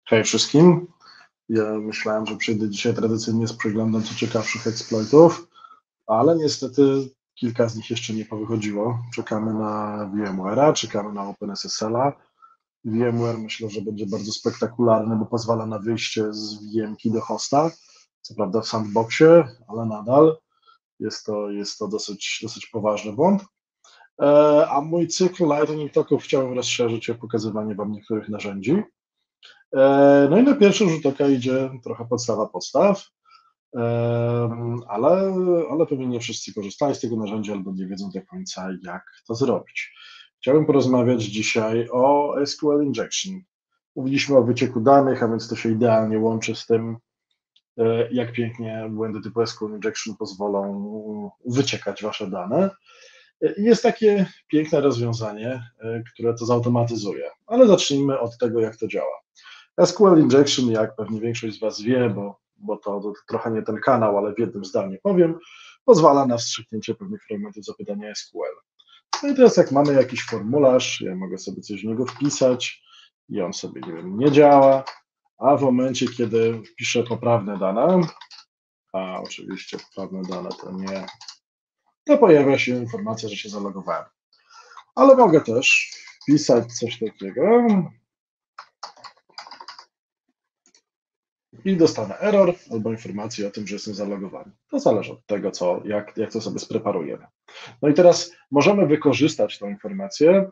Hej wszystkim. Ja myślałem, że przyjdę dzisiaj tradycyjnie z przeglądem co ciekawszych exploitów, ale niestety kilka z nich jeszcze nie powychodziło. Czekamy na VMware'a, czekamy na OpenSSL-a. VMware myślę, że będzie bardzo spektakularny, bo pozwala na wyjście z VM-ki do hosta. Co prawda w sandboxie, ale nadal jest to dosyć poważny błąd. A mój cykl Lightning Talków chciałem rozszerzyć o pokazywanie Wam niektórych narzędzi. No i na pierwszy rzut oka idzie trochę podstawa podstaw, ale pewnie nie wszyscy korzystają z tego narzędzia albo nie wiedzą do końca, jak to zrobić. Chciałbym porozmawiać dzisiaj o SQL Injection. Mówiliśmy o wycieku danych, a więc to się idealnie łączy z tym, jak pięknie błędy typu SQL Injection pozwolą wyciekać Wasze dane. Jest takie piękne rozwiązanie, które to zautomatyzuje, ale zacznijmy od tego, jak to działa. SQL Injection, jak pewnie większość z Was wie, bo to trochę nie ten kanał, ale w jednym zdaniu powiem, pozwala na wstrzyknięcie pewnych fragmentów zapytania SQL. No i teraz jak mamy jakiś formularz, ja mogę sobie coś w niego wpisać i on sobie, nie wiem, nie działa, a w momencie, kiedy wpiszę poprawne dane, a oczywiście poprawne dane to nie, to pojawia się informacja, że się zalogowałem. Ale mogę też wpisać coś takiego, i dostanę error albo informację o tym, że jestem zalogowany. To zależy od tego, jak to sobie spreparujemy. No i teraz możemy wykorzystać tę informację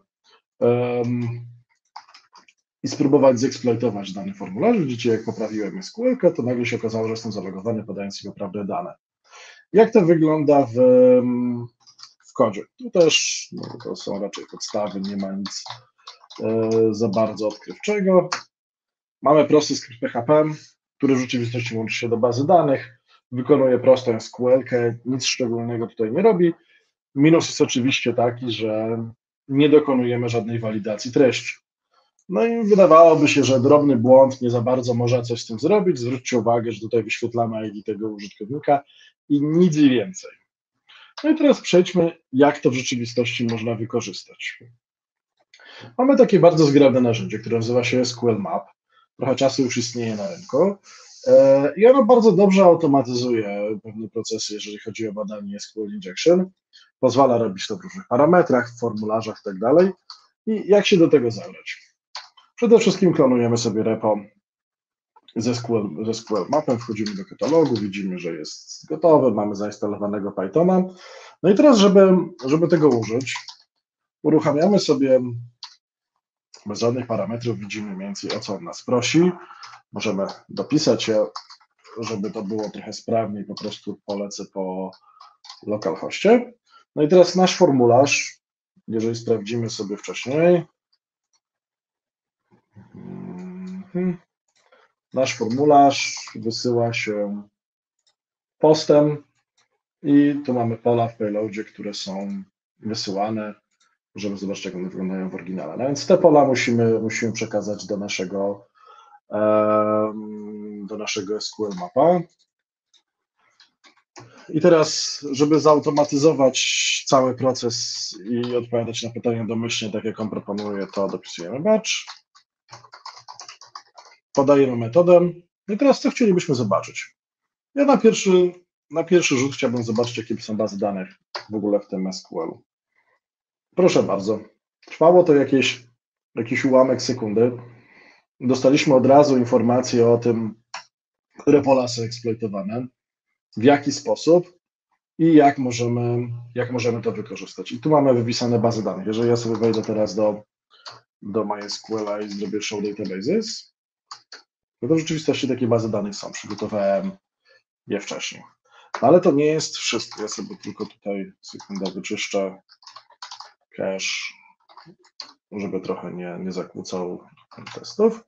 i spróbować zeksploitować dany formularz. Widzicie, jak poprawiłem SQL, to nagle się okazało, że jestem zalogowany, podając im poprawne dane. Jak to wygląda w kodzie? Tu też to są raczej podstawy, nie ma nic za bardzo odkrywczego. Mamy prosty skrypt PHP, który w rzeczywistości łączy się do bazy danych, wykonuje prostą SQL-kę, nic szczególnego tutaj nie robi. Minus jest oczywiście taki, że nie dokonujemy żadnej walidacji treści. No i wydawałoby się, że drobny błąd nie za bardzo może coś z tym zrobić. Zwróćcie uwagę, że tutaj wyświetlamy ID tego użytkownika i nic więcej. No i teraz przejdźmy, jak to w rzeczywistości można wykorzystać. Mamy takie bardzo zgrabne narzędzie, które nazywa się SQL Map. Trochę czasu już istnieje na rynku. I ono bardzo dobrze automatyzuje pewne procesy, jeżeli chodzi o badanie SQL Injection. Pozwala robić to w różnych parametrach, w formularzach i tak dalej. I jak się do tego zabrać? Przede wszystkim klonujemy sobie repo ze SQL Mapem, wchodzimy do katalogu, widzimy, że jest gotowy, mamy zainstalowanego Pythona. No i teraz, żeby tego użyć, uruchamiamy sobie bez żadnych parametrów, widzimy mniej więcej, o co on nas prosi. Możemy dopisać je, żeby to było trochę sprawniej, po prostu polecę po localhoście. No i teraz nasz formularz, jeżeli sprawdzimy sobie wcześniej, nasz formularz wysyła się postem i tu mamy pola w payloadzie, które są wysyłane. Możemy zobaczyć, jak one wyglądają w oryginale. No więc te pola musimy przekazać do naszego SQL Mapa. I teraz, żeby zautomatyzować cały proces i odpowiadać na pytania domyślnie, tak jak on proponuje, to dopisujemy batch, podajemy metodę. I teraz co chcielibyśmy zobaczyć? Ja na pierwszy rzut chciałbym zobaczyć, jakie są bazy danych w ogóle w tym SQL-u. Proszę bardzo. Trwało to jakiś ułamek sekundy. Dostaliśmy od razu informację o tym, które pola są eksploitowane, w jaki sposób i jak możemy to wykorzystać. I tu mamy wypisane bazy danych. Jeżeli ja sobie wejdę teraz do MySQL i zrobię show databases, to w rzeczywistości takie bazy danych są. Przygotowałem je wcześniej. No ale to nie jest wszystko. Ja sobie tylko tutaj sekundę wyczyszczę cache, żeby trochę nie zakłócał testów.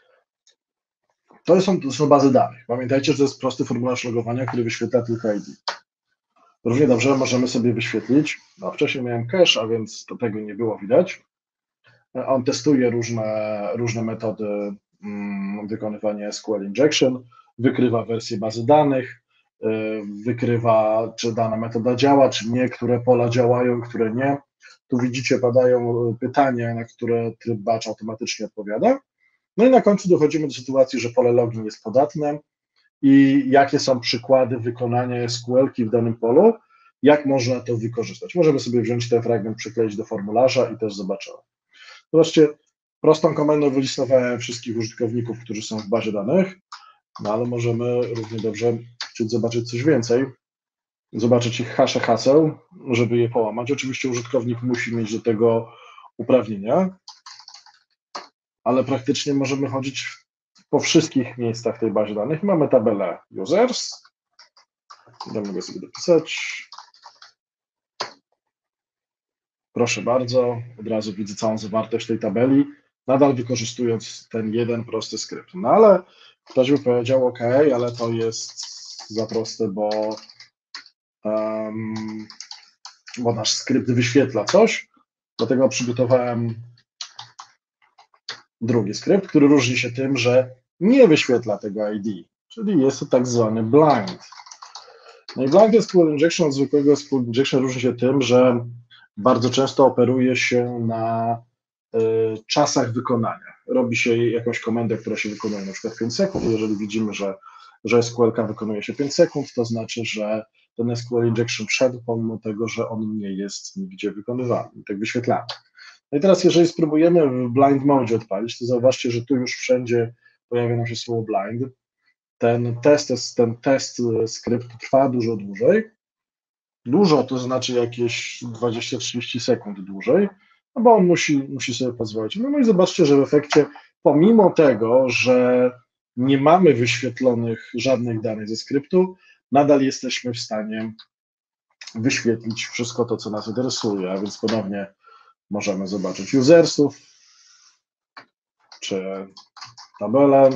To są bazy danych. Pamiętajcie, że to jest prosty formularz logowania, który wyświetla tylko ID. Równie dobrze możemy sobie wyświetlić, no wcześniej miałem cache, a więc tego nie było widać. On testuje różne metody wykonywania SQL Injection, wykrywa wersję bazy danych, wykrywa, czy dana metoda działa, czy nie, które pola działają, które nie. Tu widzicie, padają pytania, na które tryb batch automatycznie odpowiada. No i na końcu dochodzimy do sytuacji, że pole login jest podatne i jakie są przykłady wykonania SQL-ki w danym polu, jak można to wykorzystać. Możemy sobie wziąć ten fragment, przykleić do formularza i też zobaczymy. Zobaczcie, prostą komendą wylistowałem wszystkich użytkowników, którzy są w bazie danych, no ale możemy równie dobrze chcieć zobaczyć coś więcej, zobaczyć ich hasze haseł, żeby je połamać. Oczywiście użytkownik musi mieć do tego uprawnienia, ale praktycznie możemy chodzić po wszystkich miejscach w tej bazie danych. Mamy tabelę users, mogę sobie dopisać. Proszę bardzo, od razu widzę całą zawartość tej tabeli, nadal wykorzystując ten jeden prosty skrypt. No ale ktoś by powiedział, OK, ale to jest za proste, bo nasz skrypt wyświetla coś, dlatego przygotowałem drugi skrypt, który różni się tym, że nie wyświetla tego ID, czyli jest to tak zwany blind. No i blind SQL injection od zwykłego SQL injection różni się tym, że bardzo często operuje się na czasach wykonania. Robi się jakąś komendę, która się wykonuje na przykład 5 sekund. Jeżeli widzimy, że SQL-ka wykonuje się 5 sekund, to znaczy, że ten SQL injection wszedł, pomimo tego, że on nie jest nigdzie wykonywany, tak wyświetlany. No i teraz, jeżeli spróbujemy w blind mode odpalić, to zauważcie, że tu już wszędzie pojawia nam się słowo blind. Ten test skrypt trwa dużo dłużej. Dużo to znaczy jakieś 20-30 sekund dłużej, no bo on musi sobie pozwolić. No i zobaczcie, że w efekcie, pomimo tego, że nie mamy wyświetlonych żadnych danych ze skryptu, nadal jesteśmy w stanie wyświetlić wszystko to, co nas interesuje, a więc ponownie możemy zobaczyć usersów, czy tabelę,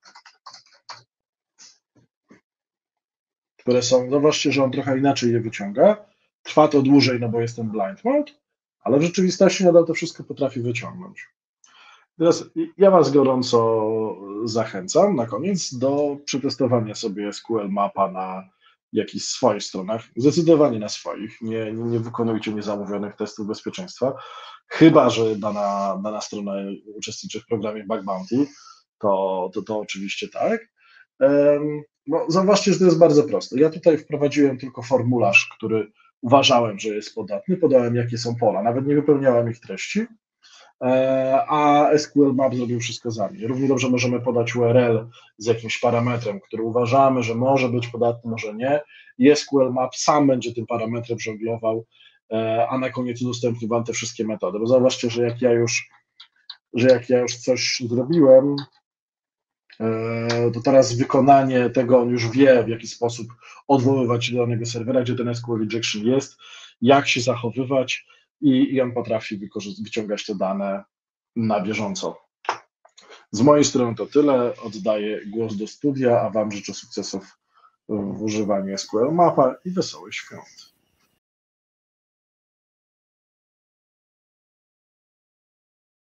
które są, zobaczcie, że on trochę inaczej je wyciąga. Trwa to dłużej, no bo jest ten blind mode, ale w rzeczywistości nadal to wszystko potrafi wyciągnąć. Teraz ja Was gorąco zachęcam na koniec do przetestowania sobie SQL Mapa na jakichś swoich stronach, zdecydowanie na swoich, nie wykonujcie niezamówionych testów bezpieczeństwa, chyba że dana strona uczestniczy w programie Bug Bounty, to oczywiście tak. No, zauważcie, że to jest bardzo proste. Ja tutaj wprowadziłem tylko formularz, który uważałem, że jest podatny, podałem jakie są pola, nawet nie wypełniałem ich treści, a SQL Map zrobił wszystko za mnie. Równie dobrze możemy podać URL z jakimś parametrem, który uważamy, że może być podatny, może nie, i SQL Map sam będzie tym parametrem żonglował, a na koniec udostępni Wam te wszystkie metody. Bo zauważcie, że jak ja już coś zrobiłem, to teraz wykonanie tego, on już wie, w jaki sposób odwoływać się do danego serwera, gdzie ten SQL injection jest, jak się zachowywać i on potrafi wyciągać te dane na bieżąco. Z mojej strony to tyle. Oddaję głos do studia, a Wam życzę sukcesów w używaniu SQL Mapa i wesołych świąt.